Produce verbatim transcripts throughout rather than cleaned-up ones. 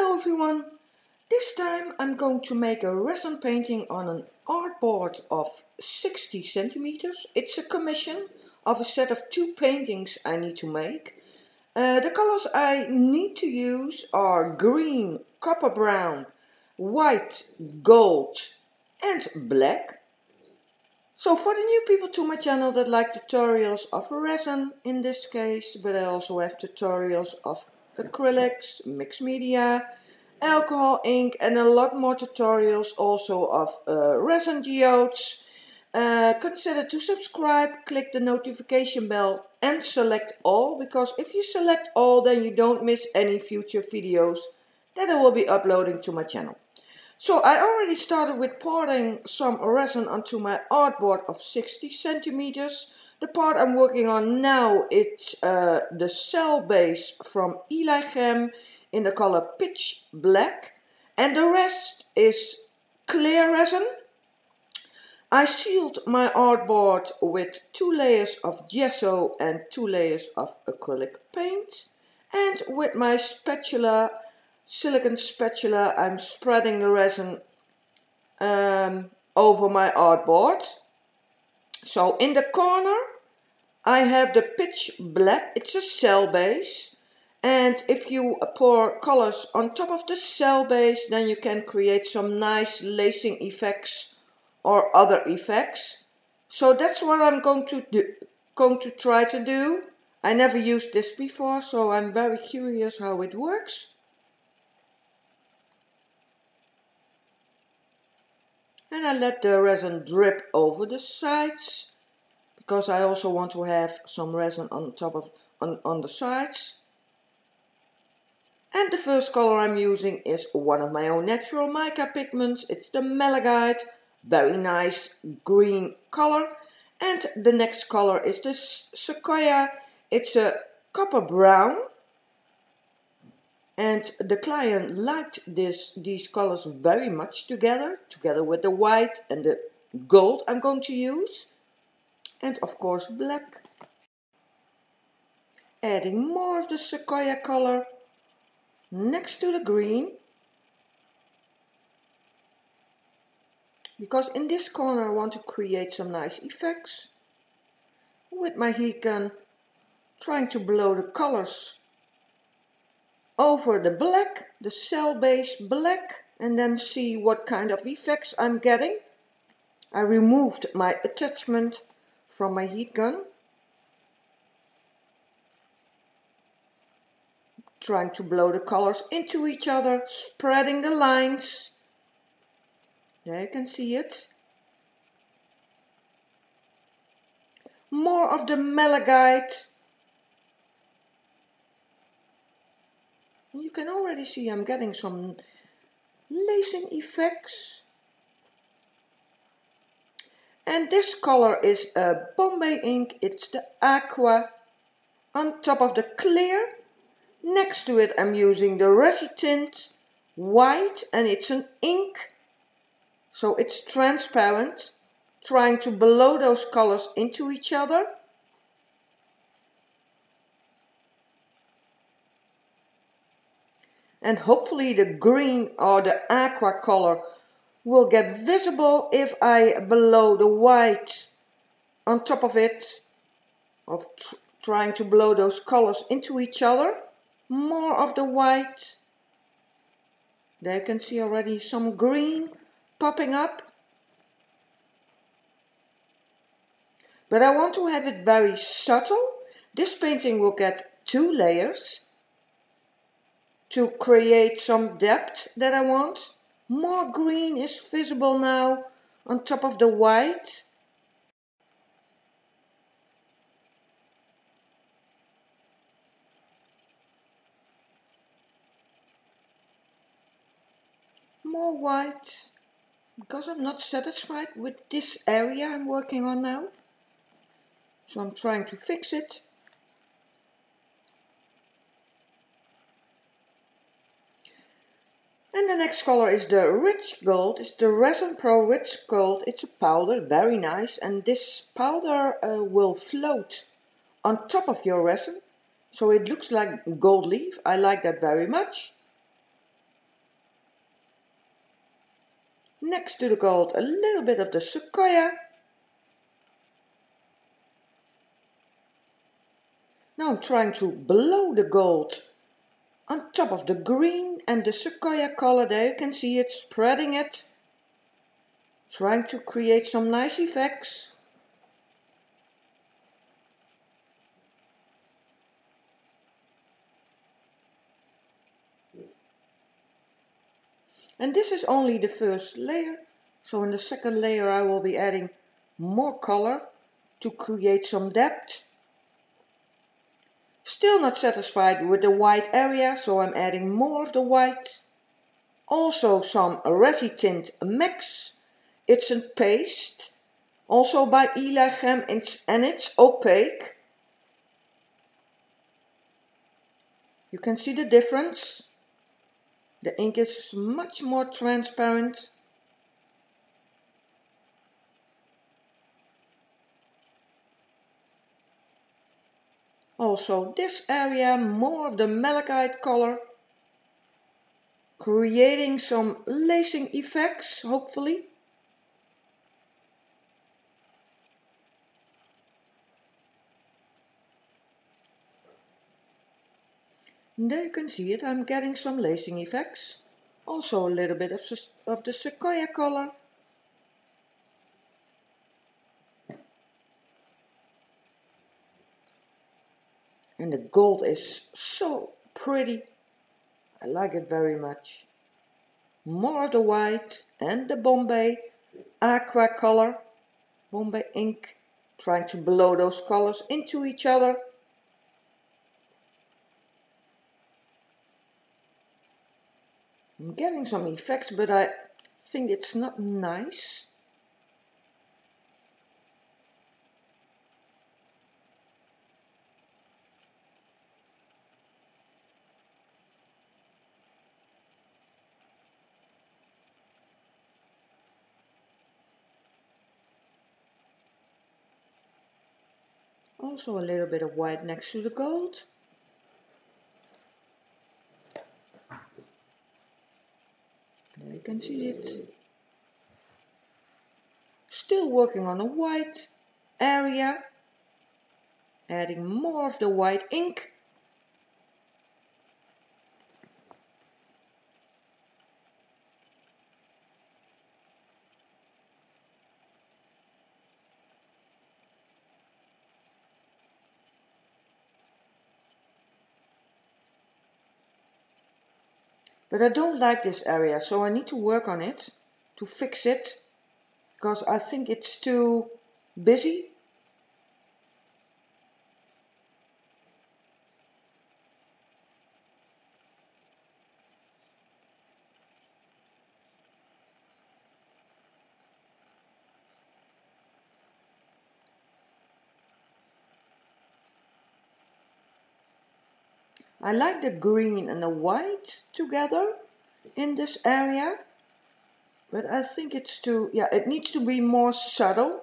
Hello everyone! This time I'm going to make a resin painting on an artboard of sixty centimeters. It's a commission of a set of two paintings I need to make. Uh, the colors I need to use are green, copper brown, white, gold and black. So for the new people to my channel that like tutorials of resin in this case, but I also have tutorials of acrylics, mixed media, alcohol, ink and a lot more tutorials also of uh, resin geodes. Uh, consider to subscribe, click the notification bell and select all, because if you select all then you don't miss any future videos that I will be uploading to my channel. So I already started with pouring some resin onto my artboard of sixty centimeters. The part I'm working on now is uh, the cell base from Eligem in the color pitch black, and the rest is clear resin. I sealed my artboard with two layers of gesso and two layers of acrylic paint, and with my spatula, silicone spatula, I'm spreading the resin um, over my artboard. So in the corner I have the pitch black, it's a cell base, and if you pour colors on top of the cell base then you can create some nice lacing effects or other effects. So that's what I'm going to do, going to try to do. I never used this before, so I'm very curious how it works. And I let the resin drip over the sides, because I also want to have some resin on top of on, on the sides. And the first color I'm using is one of my own natural mica pigments. It's the Malachite, very nice green color. And the next color is the Sequoia. It's a copper brown. And the client liked this, these colors very much together, together with the white and the gold I'm going to use. And of course black. Adding more of the Sequoia color next to the green. Because in this corner I want to create some nice effects. With my heat gun, trying to blow the colors over the black, the cell base black, and then see what kind of effects I'm getting. I removed my attachment from my heat gun. Trying to blow the colors into each other, spreading the lines. There you can see it. More of the Malachite. You can already see I'm getting some lacing effects. And this color is a Bombay ink, it's the Aqua. On top of the clear, next to it I'm using the Resi Tint white, and it's an ink, so it's transparent. Trying to blow those colors into each other. And hopefully the green or the aqua color will get visible if I blow the white on top of it, of tr trying to blow those colors into each other. More of the white. There you can see already some green popping up. But I want to have it very subtle. This painting will get two layers to create some depth that I want. More green is visible now on top of the white. More white, because I'm not satisfied with this area I'm working on now. So I'm trying to fix it. And the next color is the Rich Gold. It's the Resin Pro Rich Gold. It's a powder, very nice. And this powder uh, will float on top of your resin. So it looks like gold leaf. I like that very much. Next to the gold, a little bit of the sequoia. Now I'm trying to blow the gold on top of the green and the sequoia color. There you can see it, spreading it. Trying to create some nice effects. And this is only the first layer. So in the second layer I will be adding more color to create some depth. Still not satisfied with the white area, so I'm adding more of the white. Also some Resi Tint Max. It's a paste, also by Ilagem, and it's opaque. You can see the difference. The ink is much more transparent. Also this area, more of the malachite color. Creating some lacing effects, hopefully. And there you can see it, I'm getting some lacing effects. Also a little bit of, of the sequoia color. And the gold is so pretty. I like it very much. More of the white and the Bombay aqua color. Bombay ink. Trying to blow those colors into each other. I'm getting some effects, but I think it's not nice. Also a little bit of white next to the gold. There you can see it. Still working on a white area. Adding more of the white ink. But I don't like this area, so I need to work on it to fix it, because I think it's too busy. I like the green and the white together in this area, but I think it's too, yeah, it needs to be more subtle.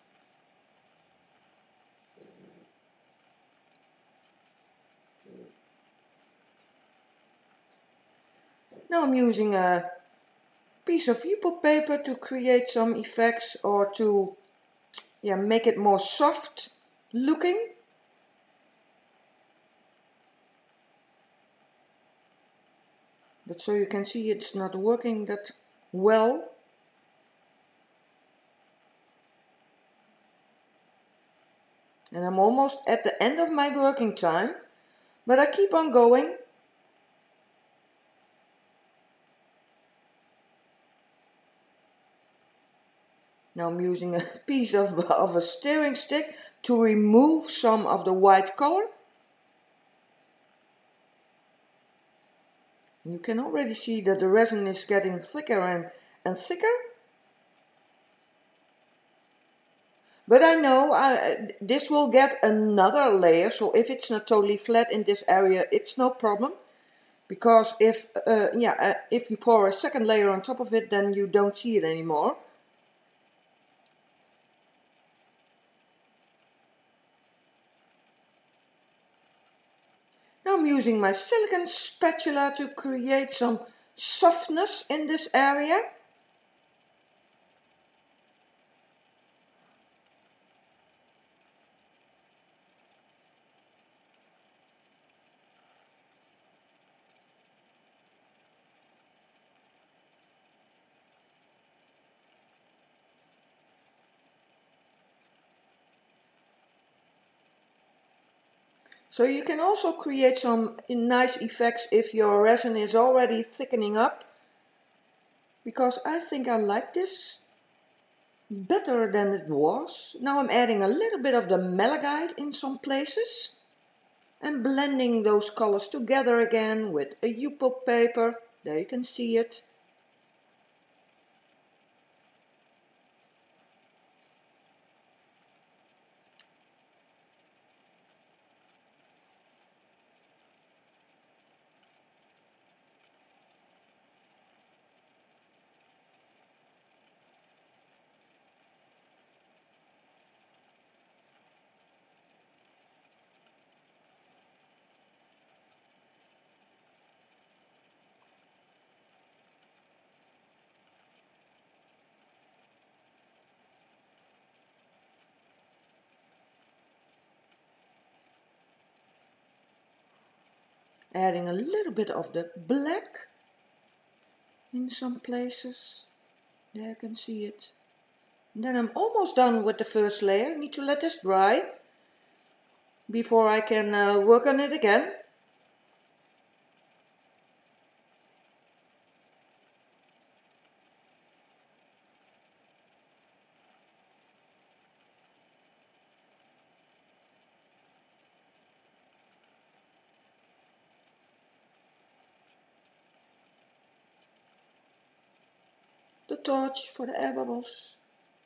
Now I'm using a piece of Yupo paper to create some effects, or to, yeah, make it more soft looking. But so you can see it's not working that well. And I'm almost at the end of my working time, but I keep on going. Now I'm using a piece of, of a steering stick to remove some of the white color. You can already see that the resin is getting thicker and, and thicker. But I know I, this will get another layer, so if it's not totally flat in this area, it's no problem. Because if, uh, yeah, uh, if you pour a second layer on top of it, then you don't see it anymore. Now I'm using my silicone spatula to create some softness in this area. So you can also create some nice effects if your resin is already thickening up, because I think I like this better than it was. Now I'm adding a little bit of the malachite in some places and blending those colors together again with a U-pop paper. There you can see it. Adding a little bit of the black in some places. There you can see it. And then I'm almost done with the first layer. Need to let this dry before I can uh, work on it again. The torch for the air bubbles.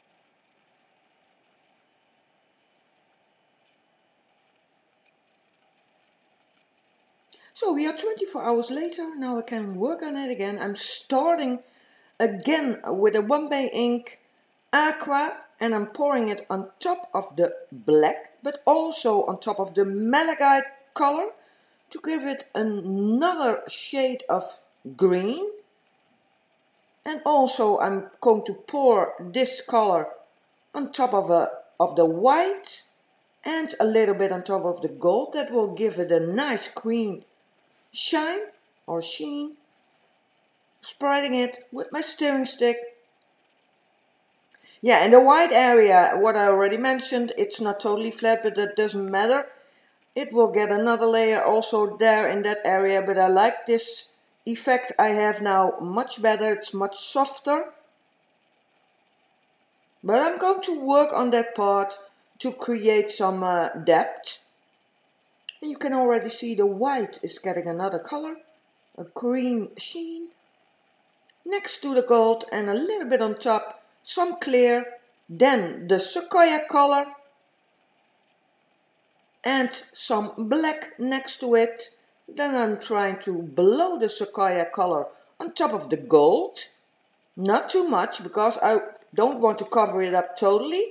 So we are twenty-four hours later. Now I can work on it again. I'm starting again with a Bombay ink aqua, and I'm pouring it on top of the black, but also on top of the malachite color to give it another shade of green. And also I'm going to pour this color on top of, a, of the white and a little bit on top of the gold. That will give it a nice green shine or sheen. Spreading it with my stirring stick. Yeah, in the white area, what I already mentioned, it's not totally flat, but that doesn't matter. It will get another layer also there in that area, but I like this effect I have now much better. It's much softer. But I'm going to work on that part to create some uh, depth. And you can already see the white is getting another color, a green sheen. Next to the gold and a little bit on top, some clear. Then the sequoia color and some black next to it. Then I'm trying to blow the sequoia color on top of the gold. Not too much, because I don't want to cover it up totally.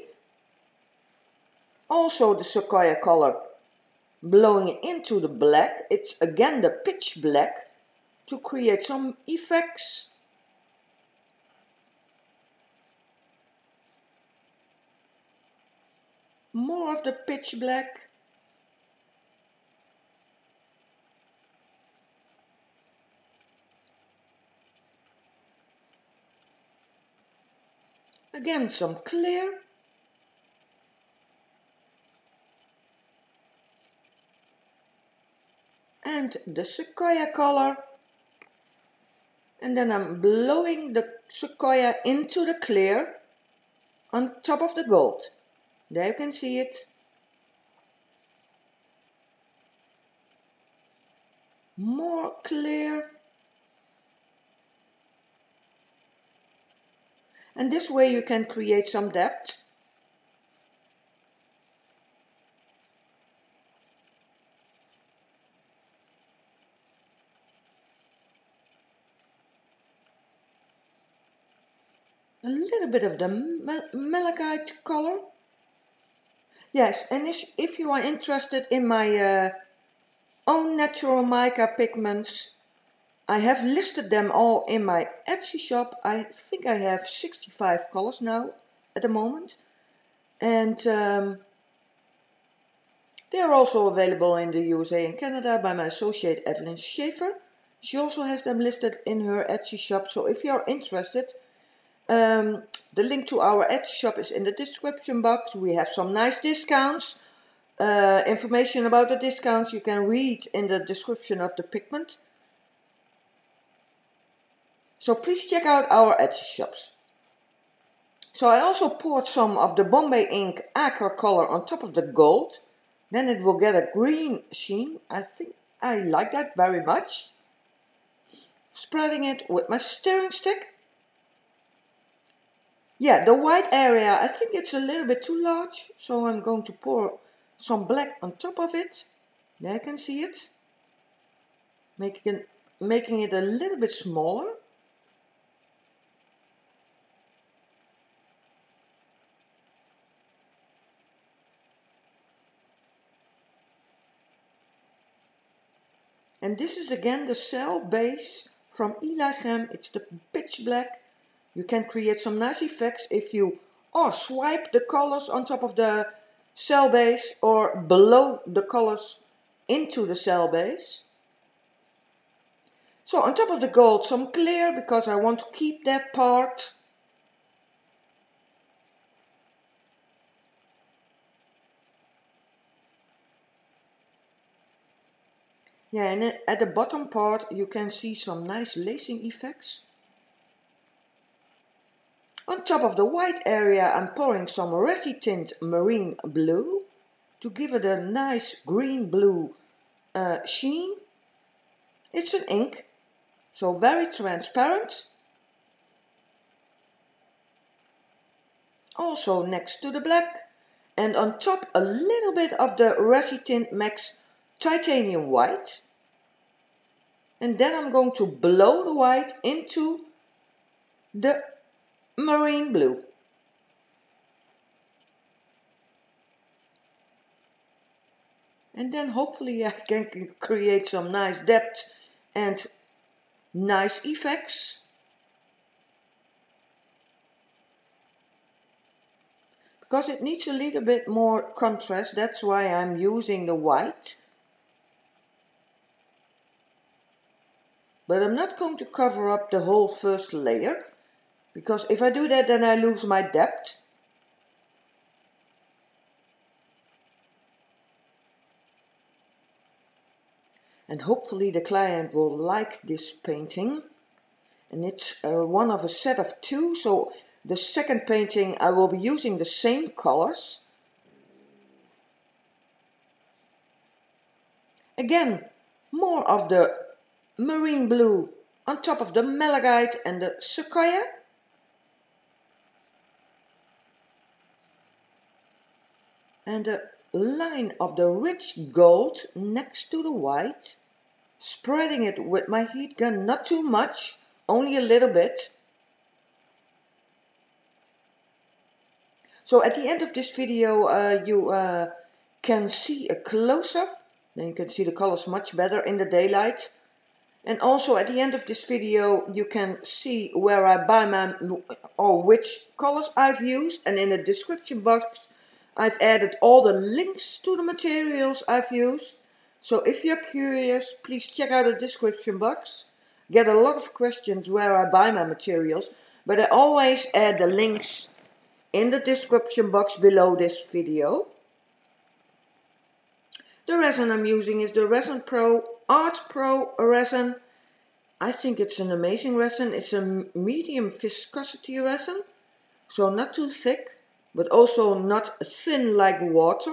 Also the sequoia color blowing into the black. It's again the pitch black to create some effects. More of the pitch black. Again some clear. And the sequoia color. And then I'm blowing the sequoia into the clear on top of the gold. There you can see it. More clear. And this way you can create some depth. A little bit of the malachite color. Yes, and if you are interested in my uh, own natural mica pigments, I have listed them all in my Etsy shop. I think I have sixty-five colors now at the moment. And um, they are also available in the U S A and Canada by my associate Evelyn Schaefer. She also has them listed in her Etsy shop. So if you're interested, um, the link to our Etsy shop is in the description box. We have some nice discounts Uh, information about the discounts you can read in the description of the pigment. So please check out our Etsy shops. So I also poured some of the Bombay Ink Aqua color on top of the gold. Then it will get a green sheen. I think I like that very much. Spreading it with my stirring stick. Yeah, the white area, I think it's a little bit too large. So I'm going to pour some black on top of it. There you can see it. Making it, making it a little bit smaller. And this is again the cell base from Eli Gem. It's the pitch black. You can create some nice effects if you or swipe the colors on top of the cell base or below the colors into the cell base. So on top of the gold some clear because I want to keep that part. Yeah, and at the bottom part you can see some nice lacing effects. On top of the white area I'm pouring some Resi Tint Marine Blue to give it a nice green blue uh, sheen. It's an ink, so very transparent. Also next to the black. And on top a little bit of the Resi Tint Max Titanium White. And then I'm going to blow the white into the marine blue. And then hopefully I can create some nice depth and nice effects. Because it needs a little bit more contrast, that's why I'm using the white. But I'm not going to cover up the whole first layer, because if I do that then I lose my depth. And hopefully the client will like this painting. And it's uh, one of a set of two, so the second painting I will be using the same colors. Again, more of the marine blue on top of the malachite and the sequoia. And a line of the rich gold next to the white. Spreading it with my heat gun, not too much, only a little bit. So at the end of this video uh, you uh, can see a close-up. Then you can see the colors much better in the daylight. And also at the end of this video you can see where I buy my, or which colors I've used. And in the description box I've added all the links to the materials I've used. So if you're curious, please check out the description box. Get a lot of questions where I buy my materials, but I always add the links in the description box below this video. The resin I'm using is the Resin Pro Art Pro resin. I think it's an amazing resin. It's a medium viscosity resin, so not too thick, but also not thin like water.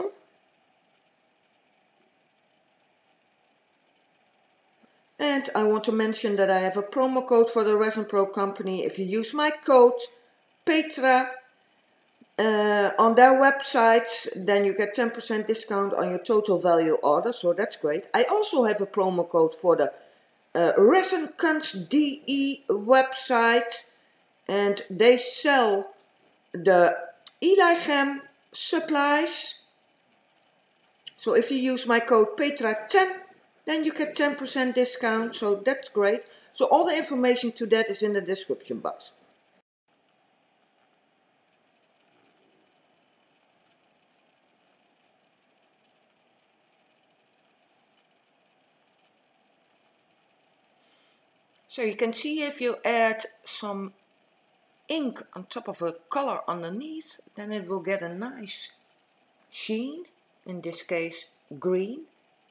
And I want to mention that I have a promo code for the Resin Pro company. If you use my code Petra uh, on their website, then you get ten percent discount on your total value order, so that's great. I also have a promo code for the uh, Resin Kunst D E website, and they sell the Eli Gem supplies. So if you use my code Petra ten, then you get ten percent discount, so that's great. So all the information to that is in the description box. So you can see if you add some ink on top of a color underneath, then it will get a nice sheen. in this case green.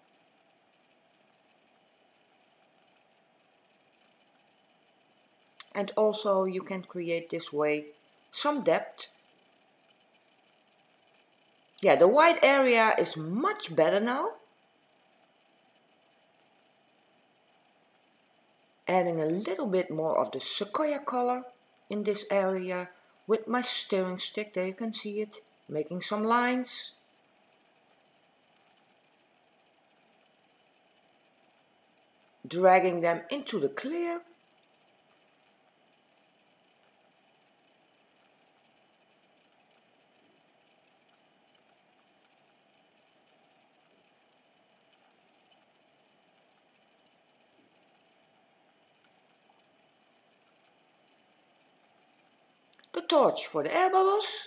And also you can create this way some depth. Yeah, the white area is much better now. Adding a little bit more of the sequoia color in this area with my steering stick, there you can see it, making some lines. Dragging them into the clear. The torch for the air bubbles.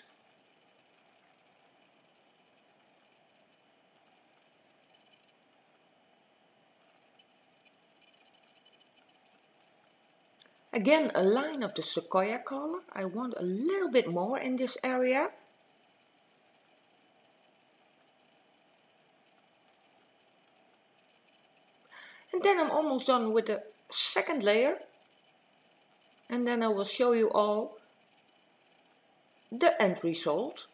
Again, a line of the sequoia color. I want a little bit more in this area. And then I'm almost done with the second layer. And then I will show you all the end result.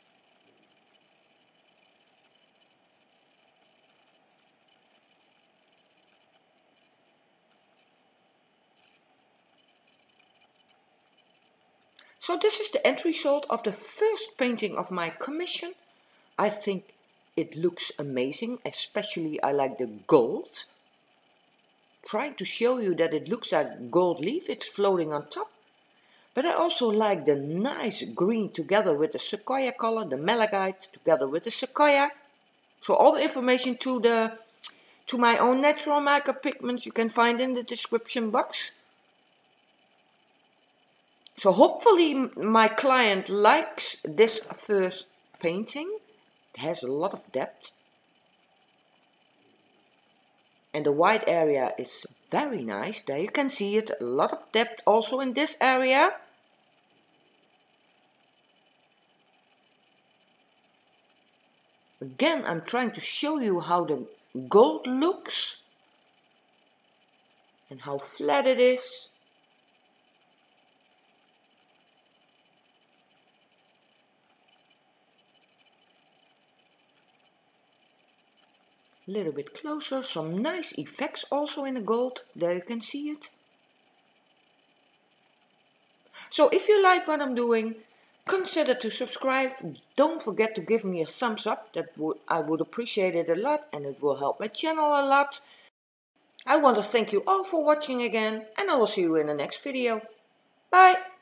So this is the end result of the first painting of my commission. I think it looks amazing, especially I like the gold. Trying to show you that it looks like gold leaf, it's floating on top. But I also like the nice green together with the sequoia color, the malachite together with the sequoia. So all the information to the to my own natural makeup pigments you can find in the description box. So hopefully my client likes this first painting. It has a lot of depth. And the white area is very nice. There you can see it, a lot of depth also in this area. Again, I'm trying to show you how the gold looks and how flat it is. A little bit closer, some nice effects also in the gold. There you can see it. So if you like what I'm doing, consider to subscribe. Don't forget to give me a thumbs up. That would I would appreciate it a lot, and it will help my channel a lot. I want to thank you all for watching again, and I will see you in the next video. Bye!